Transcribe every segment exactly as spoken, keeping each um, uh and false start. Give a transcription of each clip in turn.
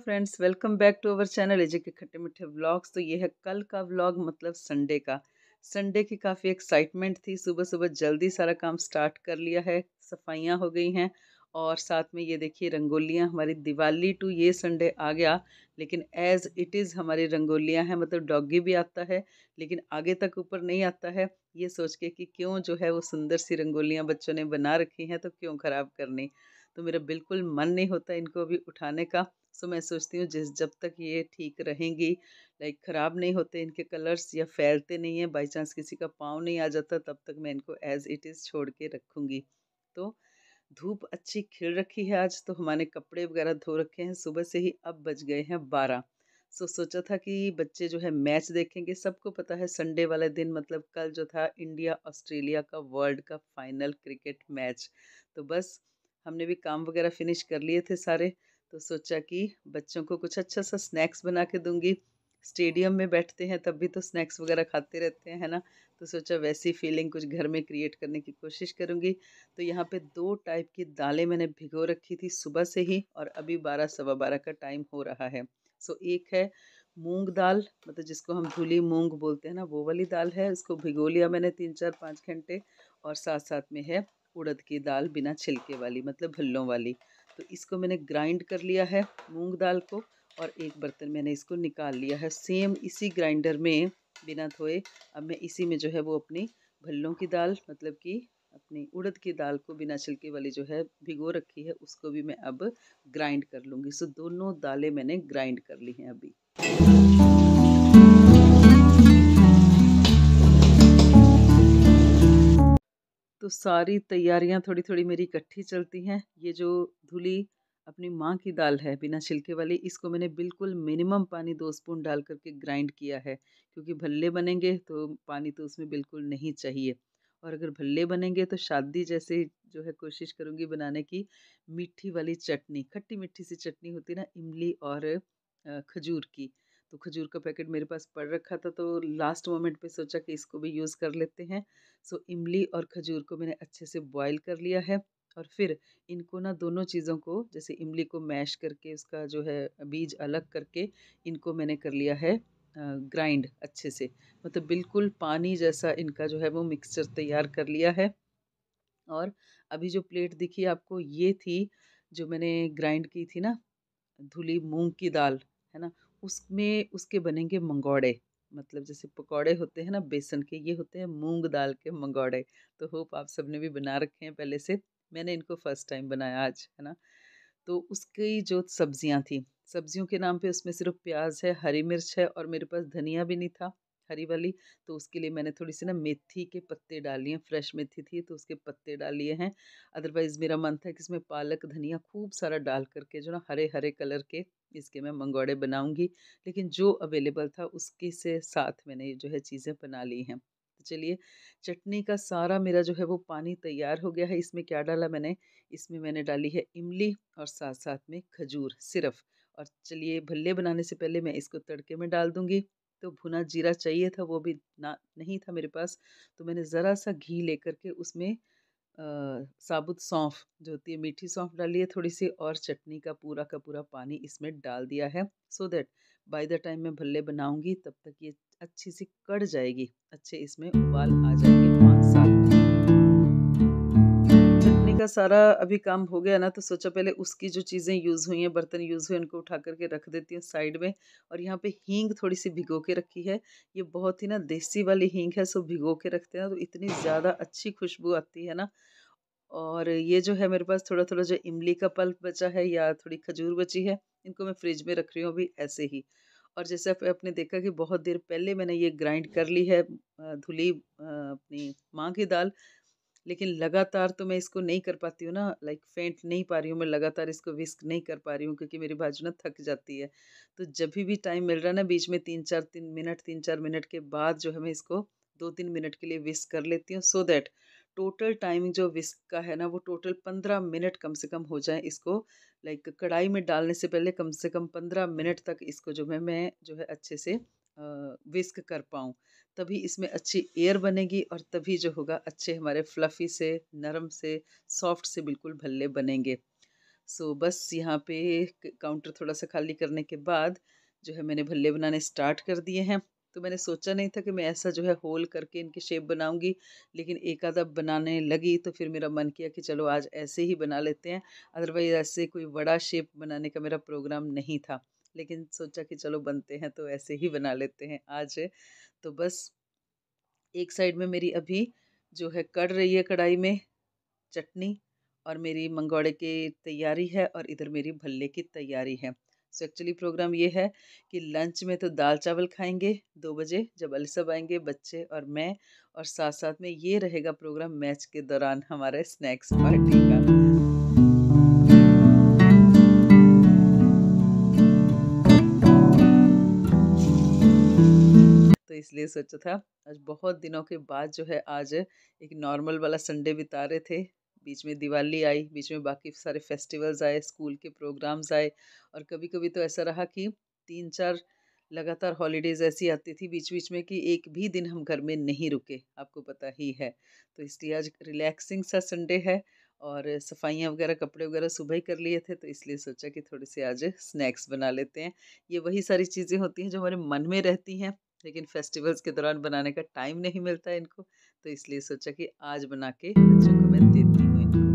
Friends, welcome back to our channel AJ के खट्टे मीठे व्लॉग्स। तो ये है कल का व्लॉग, मतलब संडे का। संडे की काफ़ी एक्साइटमेंट थी। सुबह सुबह जल्दी सारा काम स्टार्ट कर लिया है, सफाइयाँ हो गई हैं और साथ में ये देखिए रंगोलियाँ। हमारी दिवाली टू ये संडे आ गया, लेकिन एज़ इट इज़ हमारी रंगोलियाँ हैं। मतलब डॉगी भी आता है लेकिन आगे तक ऊपर नहीं आता है। ये सोच के कि क्यों जो है वो सुंदर सी रंगोलियाँ बच्चों ने बना रखी हैं तो क्यों ख़राब करनी। तो मेरा बिल्कुल मन नहीं होता इनको अभी उठाने का। सो मैं सोचती हूँ जिस जब तक ये ठीक रहेंगी, लाइक ख़राब नहीं होते इनके कलर्स या फैलते नहीं हैं, बाई चांस किसी का पाँव नहीं आ जाता, तब तक मैं इनको एज़ इट इज़ छोड़ के रखूँगी। तो धूप अच्छी खिल रखी है आज, तो हमारे कपड़े वगैरह धो रखे हैं सुबह से ही। अब बज गए हैं बारह। सो सोचा था कि बच्चे जो है मैच देखेंगे। सबको पता है संडे वाले दिन, मतलब कल जो था इंडिया ऑस्ट्रेलिया का वर्ल्ड का फाइनल क्रिकेट मैच। तो बस हमने भी काम वगैरह फिनिश कर लिए थे सारे। तो सोचा कि बच्चों को कुछ अच्छा सा स्नैक्स बना के दूंगी। स्टेडियम में बैठते हैं तब भी तो स्नैक्स वगैरह खाते रहते हैं, है ना। तो सोचा वैसी फीलिंग कुछ घर में क्रिएट करने की कोशिश करूंगी। तो यहाँ पे दो टाइप की दालें मैंने भिगो रखी थी सुबह से ही, और अभी बारह सवा बारह का टाइम हो रहा है। सो एक है मूंग दाल, मतलब जिसको हम धुली मूंग बोलते हैं ना, वो वाली दाल है। उसको भिगो लिया मैंने तीन चार पाँच घंटे। और साथ साथ में है उड़द की दाल बिना छिलके वाली, मतलब भल्लों वाली। तो इसको मैंने ग्राइंड कर लिया है मूंग दाल को, और एक बर्तन मैंने इसको निकाल लिया है सेम इसी ग्राइंडर में बिना धोए। अब मैं इसी में जो है वो अपनी भल्लों की दाल, मतलब कि अपनी उड़द की दाल को बिना छिलके वाली जो है भिगो रखी है, उसको भी मैं अब ग्राइंड कर लूँगी। सो दोनों दालें मैंने ग्राइंड कर ली हैं अभी। तो सारी तैयारियां थोड़ी थोड़ी मेरी इकट्ठी चलती हैं। ये जो धुली अपनी माँ की दाल है बिना छिलके वाली, इसको मैंने बिल्कुल मिनिमम पानी दो स्पून डाल करके ग्राइंड किया है, क्योंकि भल्ले बनेंगे तो पानी तो उसमें बिल्कुल नहीं चाहिए। और अगर भल्ले बनेंगे तो शादी जैसे जो है कोशिश करूँगी बनाने की। मीठी वाली चटनी, खट्टी मीठी सी चटनी होती है ना, इमली और अ, खजूर की। तो खजूर का पैकेट मेरे पास पड़ रखा था, तो लास्ट मोमेंट पे सोचा कि इसको भी यूज़ कर लेते हैं। सो इमली और खजूर को मैंने अच्छे से बॉईल कर लिया है। और फिर इनको ना दोनों चीज़ों को, जैसे इमली को मैश करके उसका जो है बीज अलग करके, इनको मैंने कर लिया है ग्राइंड अच्छे से। मतलब बिल्कुल पानी जैसा इनका जो है वो मिक्सचर तैयार कर लिया है। और अभी जो प्लेट दिखी आपको, ये थी जो मैंने ग्राइंड की थी ना, धुली मूंग की दाल, है ना। उसमें उसके बनेंगे मंगोड़े। मतलब जैसे पकौड़े होते हैं ना बेसन के, ये होते हैं मूंग दाल के मंगोड़े। तो होप आप सबने भी बना रखे हैं पहले से। मैंने इनको फर्स्ट टाइम बनाया आज, है ना। तो उसकी जो सब्जियां थी, सब्जियों के नाम पे उसमें सिर्फ प्याज है, हरी मिर्च है, और मेरे पास धनिया भी नहीं था हरी वाली। तो उसके लिए मैंने थोड़ी सी ना मेथी के पत्ते डाल लिए हैं। फ्रेश मेथी थी तो उसके पत्ते डाल लिए हैं। अदरवाइज़ मेरा मन था कि इसमें पालक धनिया खूब सारा डाल करके जो ना हरे हरे कलर के इसके मैं मंगोड़े बनाऊंगी। लेकिन जो अवेलेबल था उसके से साथ मैंने जो है चीज़ें बना ली हैं। तो चलिए, चटनी का सारा मेरा जो है वो पानी तैयार हो गया है। इसमें क्या डाला मैंने, इसमें मैंने डाली है इमली और साथ साथ में खजूर सिर्फ। और चलिए, भल्ले बनाने से पहले मैं इसको तड़के में डाल दूंगी। तो भुना जीरा चाहिए था, वो भी ना नहीं था मेरे पास। तो मैंने ज़रा सा घी लेकर के उसमें अ, साबुत सौंफ जो होती है, मीठी सौंफ डाली है थोड़ी सी, और चटनी का पूरा का पूरा पानी इसमें डाल दिया है। So that by the time मैं भल्ले बनाऊंगी तब तक ये अच्छी सी कढ़ जाएगी, अच्छे इसमें उबाल आ जाएंगे पाँच सात। चटनी का सारा अभी काम हो गया ना, तो सोचा पहले उसकी जो चीज़ें यूज़ हुई हैं, बर्तन यूज़ हुए, उनको उठा करके रख देती हूँ साइड में। और यहाँ पे हींग थोड़ी सी भिगो के रखी है। ये बहुत ही ना देसी वाली हींग है, सो भिगो के रखते हैं ना तो इतनी ज़्यादा अच्छी खुशबू आती है ना। और ये जो है मेरे पास थोड़ा थोड़ा जो इमली का पल्प बचा है या थोड़ी खजूर बची है, इनको मैं फ्रिज में रख रही हूँ अभी ऐसे ही। और जैसे आप- आपने देखा कि बहुत देर पहले मैंने ये ग्राइंड कर ली है अ, धुली अ, अपनी माँ की दाल। लेकिन लगातार तो मैं इसको नहीं कर पाती हूँ ना, लाइक फेंट नहीं पा रही हूँ मैं, लगातार इसको विस्क नहीं कर पा रही हूँ क्योंकि मेरी बाजू ना थक जाती है। तो जब भी भी टाइम मिल रहा है ना, बीच में तीन चार तीन मिनट तीन चार मिनट के बाद जो है मैं इसको दो तीन मिनट के लिए विस्क कर लेती हूँ, सो दैट टोटल टाइमिंग जो विस्क का है ना वो टोटल पंद्रह मिनट कम से कम हो जाए इसको। लाइक कढ़ाई में डालने से पहले कम से कम पंद्रह मिनट तक इसको जो है मैं जो है अच्छे से विस्क कर पाऊँ। तभी इसमें अच्छी एयर बनेगी और तभी जो होगा अच्छे हमारे फ्लफ़ी से, नरम से, सॉफ्ट से बिल्कुल भल्ले बनेंगे। सो बस यहाँ पे काउंटर थोड़ा-सा खाली करने के बाद जो है मैंने भल्ले बनाने स्टार्ट कर दिए हैं। तो मैंने सोचा नहीं था कि मैं ऐसा जो है होल करके इनकी शेप बनाऊँगी, लेकिन एक आधा बनाने लगी तो फिर मेरा मन किया कि चलो आज ऐसे ही बना लेते हैं। अदरवाइज़ ऐसे कोई बड़ा शेप बनाने का मेरा प्रोग्राम नहीं था। लेकिन सोचा कि चलो बनते हैं तो ऐसे ही बना लेते हैं आज। तो बस एक साइड में मेरी अभी जो है कढ़ रही है कढ़ाई में चटनी, और मेरी मंगोड़े की तैयारी है और इधर मेरी भल्ले की तैयारी है। सो एक्चुअली प्रोग्राम ये है कि लंच में तो दाल-चावल खाएँगे दो बजे जब अली साहब आएँगे, बच्चे और मैं, और साथ-साथ में ये रहेगा प्रोग्राम मैच के दौरान हमारे स्नैक्स पार्टी का। तो इसलिए सोचा था आज बहुत दिनों के बाद जो है आज एक नॉर्मल वाला संडे बिता रहे थे। बीच में दिवाली आई, बीच में बाकी सारे फेस्टिवल्स आए, स्कूल के प्रोग्राम्स आए, और कभी-कभी तो ऐसा रहा कि तीन चार लगातार हॉलीडेज़ ऐसी आती थी बीच-बीच में कि एक भी दिन हम घर में नहीं रुके, आपको पता ही है। तो इसलिए आज रिलैक्सिंग सा संडे है, और सफाइयाँ वगैरह, कपड़े वगैरह सुबह ही कर लिए थे, तो इसलिए सोचा कि थोड़े-से आज स्नैक्स बना लेते हैं। ये वही सारी चीज़ें होती हैं जो हमारे मन में रहती हैं, लेकिन फेस्टिवल्स के दौरान बनाने का टाइम नहीं मिलता है इनको, तो इसलिए सोचा कि आज बना के बच्चों को मैं देती हूँ इनको।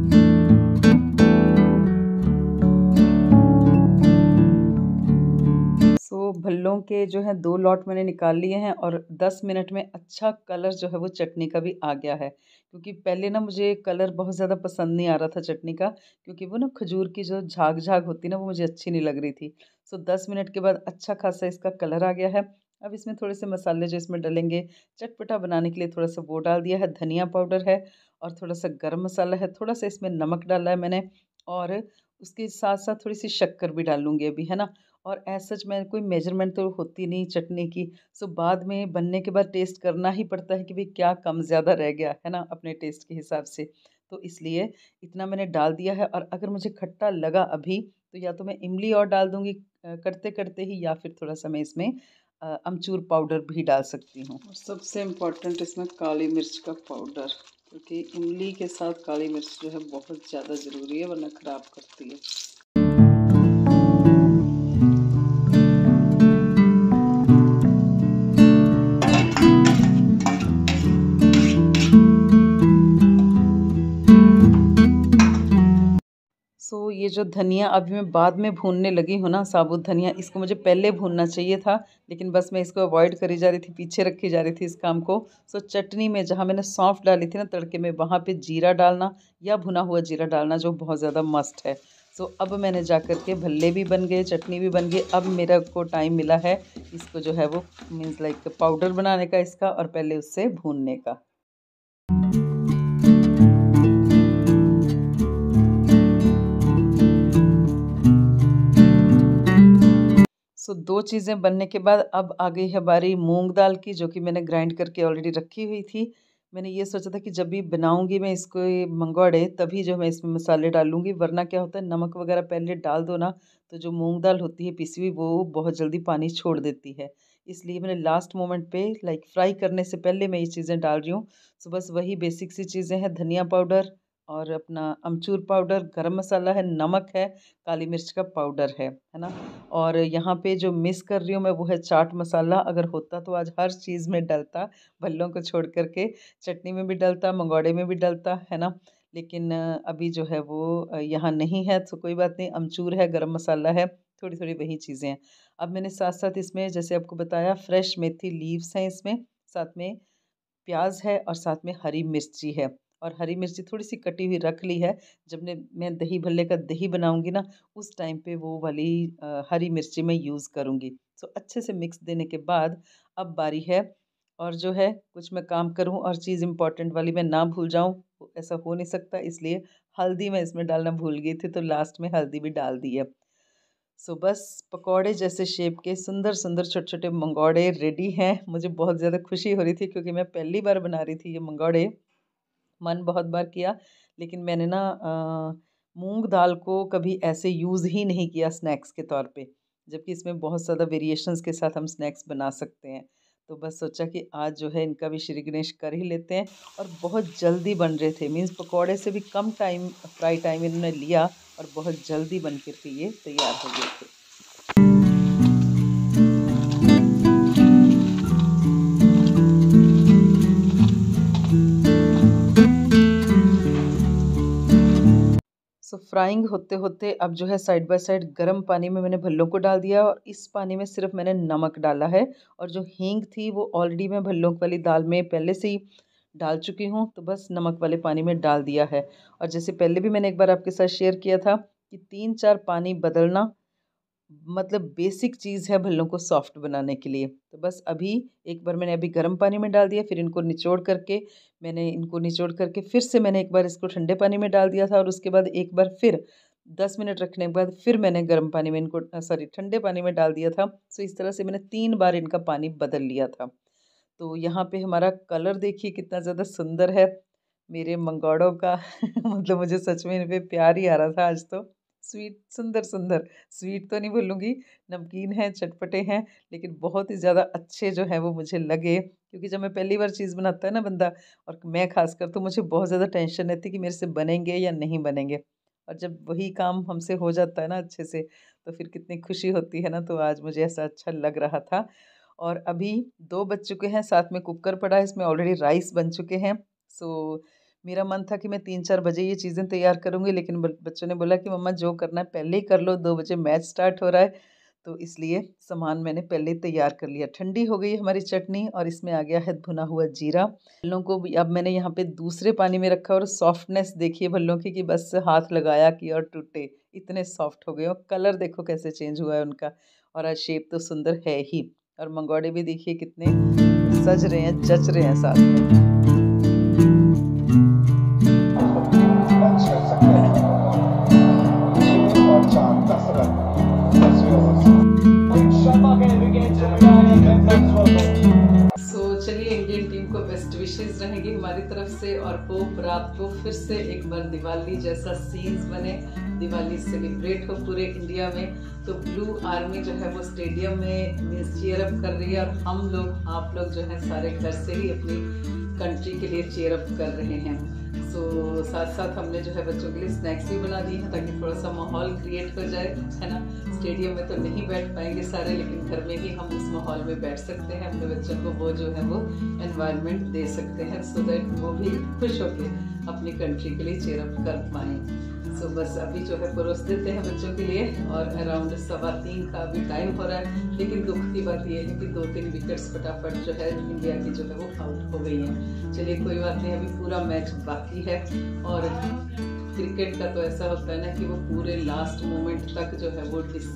सो भल्लों के जो है दो लॉट मैंने निकाल लिए हैं, और दस मिनट में अच्छा कलर जो है वो चटनी का भी आ गया है। क्योंकि पहले ना मुझे कलर बहुत ज़्यादा पसंद नहीं आ रहा था चटनी का, क्योंकि वो ना खजूर की जो झाग-झाग होती है ना, वो मुझे अच्छी नहीं लग रही थी। सो दस मिनट के बाद अच्छा खासा इसका कलर आ गया है। अब इसमें थोड़े से मसाले जो इसमें डलेंगे, चटपटा बनाने के लिए थोड़ा-सा वो डाल दिया है, धनिया पाउडर है और थोड़ा-सा गरम मसाला है, थोड़ा-सा इसमें नमक डाला है मैंने, और उसके साथ-साथ थोड़ी-सी शक्कर भी डालूँगी अभी, है ना? और एज़ सच मैं कोई मेजरमेंट तो होती नहीं चटनी की, सो बाद में बनने के बाद टेस्ट करना ही पड़ता है कि भई क्या कम ज़्यादा रह गया, है ना? अपने टेस्ट के हिसाब से। तो इसलिए इतना मैंने डाल दिया है, और अगर मुझे खट्टा लगा अभी, तो या तो मैं इमली और डाल दूँगी अ, करते-करते ही, या फिर थोड़ा-सा मैं इसमें अ, अमचूर पाउडर भी डाल सकती हूँ। और सबसे इम्पोर्टेंट इसमें काली मिर्च का पाउडर, क्योंकि इमली के साथ काली मिर्च जो है बहुत ज़्यादा ज़रूरी है, वरना ख़राब करती है। सो ये जो धनिया अभी मैं बाद में भूनने लगी हूँ ना, साबुत धनिया, इसको मुझे पहले भूनना चाहिए था, लेकिन बस मैं इसको अवॉइड करी जा रही थी, पीछे रखी जा रही थी इस काम को। सो चटनी में जहाँ मैंने सौंफ डाली थी ना तड़के में, वहाँ पे जीरा डालना या भुना हुआ जीरा डालना जो बहुत ज़्यादा मस्ट है। सो अब मैंने जा कर के भल्ले भी बन गए, चटनी भी बन गई। अब मेरा को टाइम मिला है इसको जो है वो मीन्स लाइक पाउडर बनाने का इसका, और पहले उससे भूनने का। सो दो चीज़ें बनने के बाद अब आ गई है बारी मूँग दाल की, जो कि मैंने ग्राइंड करके ऑलरेडी रखी हुई थी। मैंने ये सोचा था कि जब भी बनाऊँगी मैं इसको ये मंगोड़े, तभी जो मैं इसमें मसाले डालूँगी, वरना क्या होता है नमक वगैरह पहले डाल दो ना, तो जो मूँग दाल होती है पिसी हुई, वो बहुत जल्दी पानी छोड़ देती है। इसलिए मैंने लास्ट मोमेंट पे लाइक फ्राई करने से पहले मैं ये चीज़ें डाल रही हूँ। सो बस वही बेसिक सी चीज़ें हैं, धनिया पाउडर और अपना अमचूर पाउडर, गरम मसाला है, नमक है, काली मिर्च का पाउडर है, है ना? और यहाँ पे जो मिस कर रही हूँ मैं वो है चाट मसाला। अगर होता तो आज हर चीज़ में डलता, भल्लों को छोड़ कर के, चटनी में भी डलता, मंगोड़े में भी डलता, है ना? लेकिन अ, अभी जो है वो अ, यहाँ नहीं है, तो कोई बात नहीं, अमचूर है, गरम मसाला है, थोड़ी-थोड़ी वही चीज़ें हैं। अब मैंने साथ-साथ इसमें जैसे आपको बताया फ्रेश मेथी लीव्स हैं इसमें, साथ में प्याज़ है और साथ में हरी मिर्ची है, और हरी मिर्ची थोड़ी-सी कटी हुई रख ली है। जब ने मैं दही भल्ले का दही बनाऊँगी ना, उस टाइम पे वो वाली अ, हरी मिर्ची मैं यूज़ करूँगी। सो अच्छे से मिक्स देने के बाद अब बारी है, और जो है कुछ मैं काम करूँ और चीज़ इम्पोर्टेंट वाली मैं ना भूल जाऊँ, ऐसा हो नहीं सकता, इसलिए हल्दी मैं इसमें डालना भूल गई थी, तो लास्ट में हल्दी भी डाल दी है। सो बस पकौड़े जैसे शेप के सुंदर-सुंदर छोटे-छोटे मंगोड़े रेडी हैं। मुझे बहुत ज़्यादा खुशी हो रही थी, क्योंकि मैं पहली बार बना रही थी ये मंगोड़े। मन बहुत बार किया, लेकिन मैंने ना अ, मूँग दाल को कभी ऐसे यूज़ ही नहीं किया स्नैक्स के तौर पे, जबकि इसमें बहुत ज़्यादा वेरिएशंस के साथ हम स्नैक्स बना सकते हैं। तो बस सोचा कि आज जो है इनका भी श्री गणेश कर ही लेते हैं। और बहुत जल्दी बन रहे थे, मीन्स पकौड़े से भी कम टाइम फ्राई टाइम इन्होंने लिया और बहुत जल्दी बन कर के ये तैयार हो गए थे। सो so, फ्राइंग होते होते अब जो है साइड बाय साइड गर्म पानी में मैंने भल्लों को डाल दिया और इस पानी में सिर्फ मैंने नमक डाला है। और जो हींग थी वो ऑलरेडी मैं भल्लों वाली दाल में पहले से ही डाल चुकी हूँ, तो बस नमक वाले पानी में डाल दिया है। और जैसे पहले भी मैंने एक बार आपके साथ शेयर किया था कि तीन चार पानी बदलना मतलब बेसिक चीज़ है भल्लों को सॉफ्ट बनाने के लिए। तो बस अभी एक बार मैंने अभी गर्म पानी में डाल दिया, फिर इनको निचोड़ करके मैंने इनको निचोड़ करके फिर से मैंने एक बार इसको ठंडे पानी में डाल दिया था और उसके बाद एक बार फिर दस मिनट रखने के बाद फिर मैंने गर्म पानी में इनको सॉरी ठंडे पानी में डाल दिया था। सो इस तरह से मैंने तीन बार इनका पानी बदल लिया था। तो यहाँ पे हमारा कलर देखिए कितना ज़्यादा सुंदर है मेरे मंगोड़ों का मतलब मुझे सच में इन पे प्यार ही आ रहा था आज तो। स्वीट सुंदर सुंदर स्वीट तो नहीं बोलूँगी, नमकीन हैं, चटपटे हैं, लेकिन बहुत ही ज़्यादा अच्छे जो है वो मुझे लगे। क्योंकि जब मैं पहली बार चीज़ बनाता है ना बंदा, और मैं खासकर, तो मुझे बहुत ज़्यादा टेंशन रहती कि मेरे से बनेंगे या नहीं बनेंगे। और जब वही काम हमसे हो जाता है ना अच्छे से, तो फिर कितनी खुशी होती है ना। तो आज मुझे ऐसा अच्छा लग रहा था। और अभी दो बज चुके हैं, साथ में कुकर पड़ा है, इसमें ऑलरेडी राइस बन चुके हैं। सो मेरा मन था कि मैं तीन चार बजे ये चीज़ें तैयार करूँगी, लेकिन बच्चों ने बोला कि मम्मा जो करना है पहले ही कर लो, दो बजे मैच स्टार्ट हो रहा है। तो इसलिए सामान मैंने पहले ही तैयार कर लिया। ठंडी हो गई हमारी चटनी और इसमें आ गया है भुना हुआ जीरा। भल्लों को भी अब मैंने यहाँ पे दूसरे पानी में रखा और सॉफ्टनेस देखिए भल्लों की कि बस हाथ लगाया कि और टूटे, इतने सॉफ्ट हो गए। और कलर देखो कैसे चेंज हुआ है उनका, और आज शेप तो सुंदर है ही। और मंगोड़े भी देखिए कितने सज रहे हैं, जच रहे हैं साथ में। सो चलिए इंडियन टीम को बेस्ट विशेस रहेंगी हमारी तरफ से, और होप रात को फिर से एक बार दिवाली जैसा सीन्स बने, दिवाली सेलिब्रेट हो पूरे इंडिया में। तो ब्लू आर्मी जो है वो स्टेडियम में मीन्स चीयर अप कर रही है, और हम लोग आप लोग जो है सारे घर से ही अपनी कंट्री के लिए चीयर अप कर रहे हैं। सो so, साथ साथ हमने जो है बच्चों के लिए स्नैक्स भी बना दिए हैं ताकि थोड़ा सा माहौल क्रिएट हो जाए, है ना। स्टेडियम में तो नहीं बैठ पाएंगे सारे, लेकिन घर में ही हम उस माहौल में बैठ सकते हैं, अपने बच्चों को वो जो है वो एनवायरनमेंट दे सकते हैं, सो दैट वो भी खुश होकर अपनी कंट्री के लिए चीयर अप कर पाएँ। सो so, बस अभी जो है परोस देते हैं बच्चों के लिए, और अराउंड सवा तीन का अभी टाइम हो रहा है। लेकिन दुख की बात यह है कि दो तीन विकेट्स फटाफट जो है इंडिया की जो है वो आउट हो गई हैं। चलिए कोई बात नहीं, अभी पूरा मैच बाकी है। और क्रिकेट का तो ऐसा होता है ना कि वो पूरे लास्ट मोमेंट तक जो है वो डिस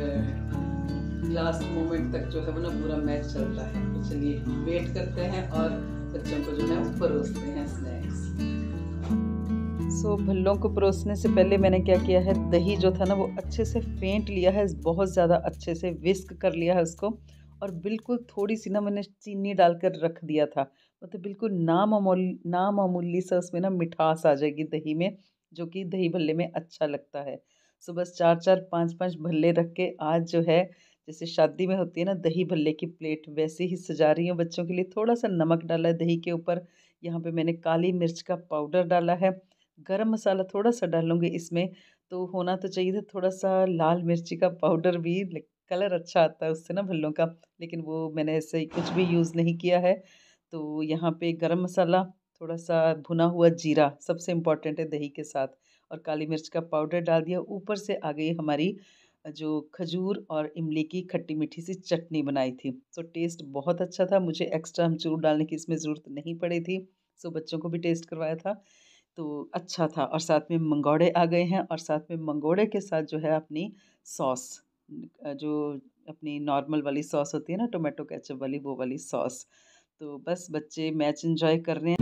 लास्ट मोमेंट तक जो है वो ना पूरा मैच चलता है। तो चलिए वेट करते हैं और बच्चों को जो है वो परोसते हैं स्नैक्स। सो so, भल्लों को परोसने से पहले मैंने क्या किया है, दही जो था ना वो अच्छे से फेंट लिया है, बहुत ज़्यादा अच्छे से विस्क कर लिया है उसको। और बिल्कुल थोड़ी सी ना मैंने चीनी डालकर रख दिया था, मतलब बिल्कुल नामामूली नामामूली सा उसमें ना मिठास आ जाएगी दही में, जो कि दही भल्ले में अच्छा लगता है। सो बस चार चार पाँच पाँच भल्ले रख के आज जो है जैसे शादी में होती है ना दही भल्ले की प्लेट, वैसे ही सजा रही हूँ बच्चों के लिए। थोड़ा सा नमक डाला है दही के ऊपर, यहाँ पे मैंने काली मिर्च का पाउडर डाला है, गरम मसाला थोड़ा सा डालूँगी इसमें, तो होना तो चाहिए था थोड़ा सा लाल मिर्ची का पाउडर भी, कलर अच्छा आता है उससे ना भल्लों का, लेकिन वो मैंने ऐसे ही कुछ भी यूज़ नहीं किया है। तो यहाँ पे गरम मसाला, थोड़ा सा भुना हुआ जीरा सबसे इम्पॉर्टेंट है दही के साथ, और काली मिर्च का पाउडर डाल दिया। ऊपर से आ गई हमारी जो खजूर और इमली की खट्टी मीठी सी चटनी बनाई थी। सो टेस्ट बहुत अच्छा था, मुझे एक्स्ट्रा अमचूर डालने की इसमें ज़रूरत नहीं पड़ी थी। सो बच्चों को भी टेस्ट करवाया था तो अच्छा था। और साथ में मंगोड़े आ गए हैं, और साथ में मंगोड़े के साथ जो है अपनी सॉस, जो अपनी नॉर्मल वाली सॉस होती है ना टोमेटो केचप वाली, वो वाली सॉस। तो बस बच्चे मैच एंजॉय कर रहे हैं।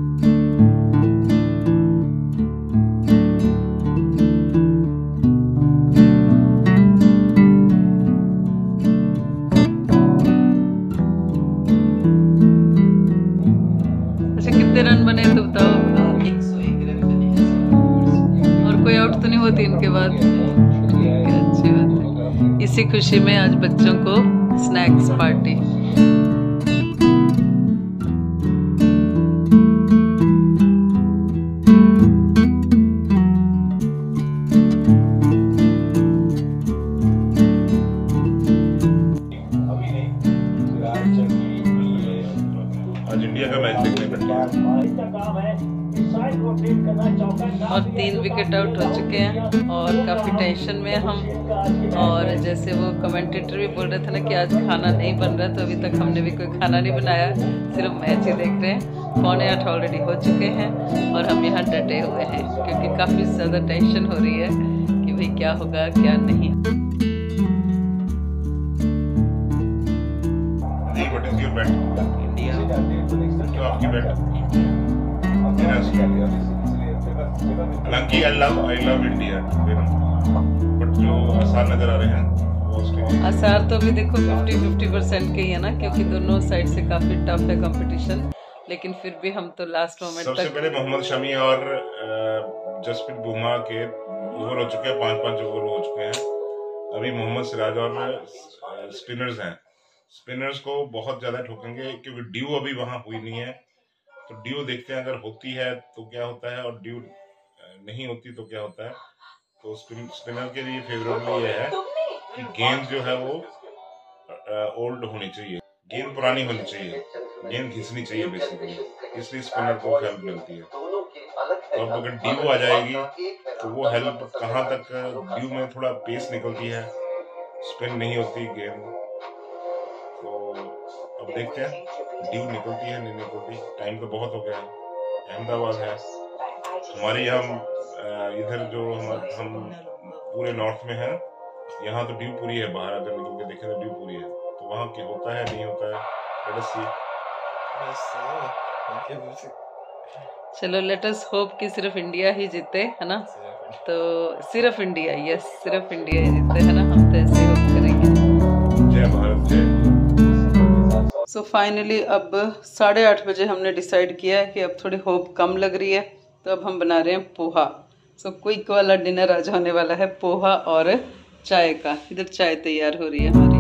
अच्छा कितने रन बने तो बताओ। एक सौ एक रन बने और कोई आउट तो नहीं होती इनके बाद। अच्छी बात है। इसी खुशी में आज बच्चों को स्नैक्स पार्टी। तीन विकेट आउट हो चुके हैं और काफ़ी टेंशन में हम। और जैसे वो कमेंटेटर भी बोल रहे थे ना कि आज खाना नहीं बन रहा, तो अभी तक हमने भी कोई खाना नहीं बनाया, सिर्फ मैच ही देख रहे हैं। पौने आठ ऑलरेडी हो चुके हैं और हम यहाँ डटे हुए हैं क्योंकि काफ़ी ज़्यादा टेंशन हो रही है कि भाई क्या होगा क्या नहीं। हालांकि I love I love India, but जो आसार नजर आ रहे हैं वो ऑस्ट्रेलिया। आसार तो भी देखो फिफ्टी फिफ्टी परसेंट के ही है ना, क्योंकि दोनों साइड से काफी टफ है कंपटीशन, लेकिन फिर भी हम तो लास्ट मोमेंट तक। सबसे पहले मोहम्मद शमी और जसप्रीत बुमराह के ओवर हो चुके हैं, पांच पांच ओवर हो चुके हैं। अभी मोहम्मद सिराज और स्पिनर्स हैं, स्पिनर्स को बहुत ज्यादा ठोकेंगे क्योंकि ड्यू अभी वहां हुई नहीं है। तो ड्यू देखते हैं, अगर होती है तो क्या होता है और ड्यू नहीं होती तो क्या होता है। तो स्पिनर के लिए फेवरेबल ये है कि गेंद जो है वो ओल्ड होनी चाहिए, गेंद पुरानी होनी चाहिए, गेंद घिसनी चाहिए बेसिकली, इसलिए स्पिनर को हेल्प मिलती है। तो अब अगर ड्यू आ जाएगी तो वो हेल्प कहाँ तक, ड्यू में थोड़ा पेस निकलती है, स्पिन नहीं होती गेंद। तो अब देखते हैं ड्यू निकलती है नहीं निकलती। टाइम तो बहुत हो गया है, अहमदाबाद है हमारे यहाँ, इधर जो हम, हम पूरे नॉर्थ में है, यहाँ तो ड्यू पूरी है। बाहर अगर निकल के देखें तो ड्यू पूरी है, तो वहाँ क्या होता है नहीं होता है, लेट अस सी। चलो लेट अस होप कि सिर्फ इंडिया ही जीते, है ना। तो सिर्फ इंडिया, यस सिर्फ इंडिया ही जीते, है ना। हम तो ऐसे होप करेंगे। जय भारत जय। सो so फाइनली अब साढ़े आठ बजे हमने डिसाइड किया है कि अब थोड़ी होप कम लग रही है, तो अब हम बना रहे हैं पोहा। सो so, क्विक वाला डिनर आज होने वाला है, पोहा और चाय का। इधर चाय तैयार हो रही है हमारी।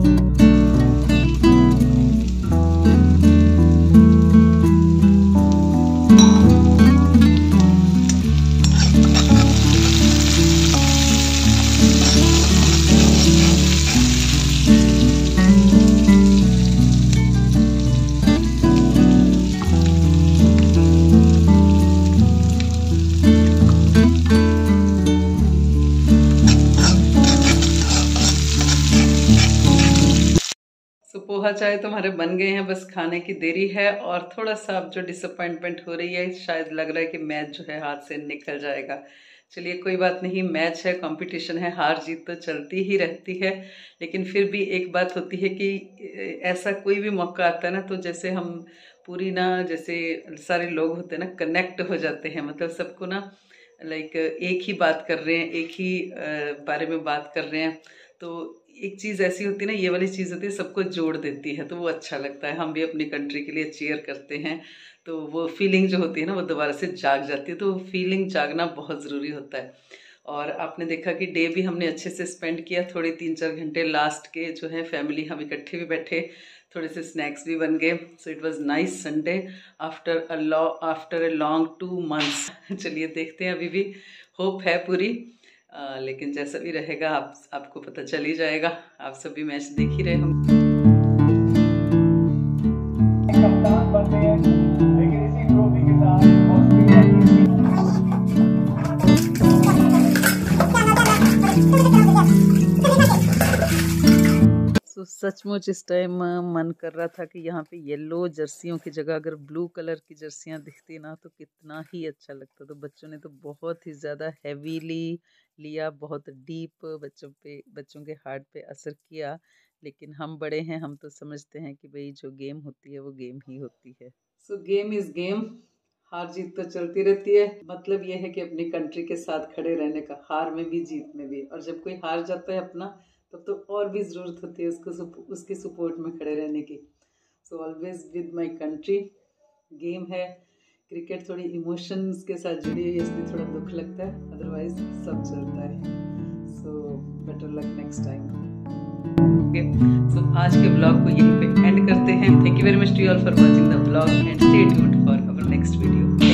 पोहा चाय तो हमारे बन गए हैं, बस खाने की देरी है। और थोड़ा सा अब जो डिसअपॉइंटमेंट हो रही है, शायद लग रहा है कि मैच जो है हाथ से निकल जाएगा। चलिए कोई बात नहीं, मैच है, कंपटीशन है, हार जीत तो चलती ही रहती है। लेकिन फिर भी एक बात होती है कि ऐसा कोई भी मौका आता है ना, तो जैसे हम पूरी ना, जैसे सारे लोग होते हैं ना, कनेक्ट हो जाते हैं। मतलब सबको ना लाइक एक ही बात कर रहे हैं, एक ही बारे में बात कर रहे हैं। तो एक चीज़ ऐसी होती है ना, ये वाली चीज़ होती है, सबको जोड़ देती है, तो वो अच्छा लगता है। हम भी अपनी कंट्री के लिए चीयर करते हैं, तो वो फीलिंग जो होती है ना, वो दोबारा से जाग जाती है। तो वो फीलिंग जागना बहुत ज़रूरी होता है। और आपने देखा कि डे भी हमने अच्छे से स्पेंड किया, थोड़े तीन चार घंटे लास्ट के जो है फैमिली हम इकट्ठे भी बैठे, थोड़े से स्नैक्स भी बन गए। So it was nice Sunday after a law after a long two months. चलिए देखते हैं, अभी भी होप है पूरी। आ, लेकिन जैसा भी रहेगा आप आपको पता चल ही जाएगा। आप सभी मैच देख ही रहे होंगे। कप्तान बनते हैं, लेकिन इसी ट्रॉफी के साथ ऑस्ट्रेलिया की तो सचमुच इस टाइम मन कर रहा था कि यहाँ पे येलो जर्सियों की जगह अगर ब्लू कलर की जर्सियाँ दिखती ना, तो कितना ही अच्छा लगता। तो बच्चों ने तो बहुत ही ज़्यादा हैवीली लिया, बहुत डीप बच्चों पे, बच्चों के हार्ट पे असर किया। लेकिन हम बड़े हैं, हम तो समझते हैं कि भाई जो गेम होती है वो गेम ही होती है। सो गेम इज़ गेम, हार जीत तो चलती रहती है। मतलब ये है कि अपनी कंट्री के साथ खड़े रहने का, हार में भी जीत में भी। और जब कोई हार जाता है अपना, तब तो और भी ज़रूरत होती है उसको उसके सपोर्ट में खड़े रहने की। So always with my country. Game है, क्रिकेट थोड़ी इमोशंस के साथ जुड़ी है, इसलिए थोड़ा दुख लगता है, अदरवाइज सब चलता है। So better luck next time. Okay, so आज के ब्लॉग को यहीं पे एंड करते हैं। Thank you very much to you all for watching the blog and stay tuned for our next video.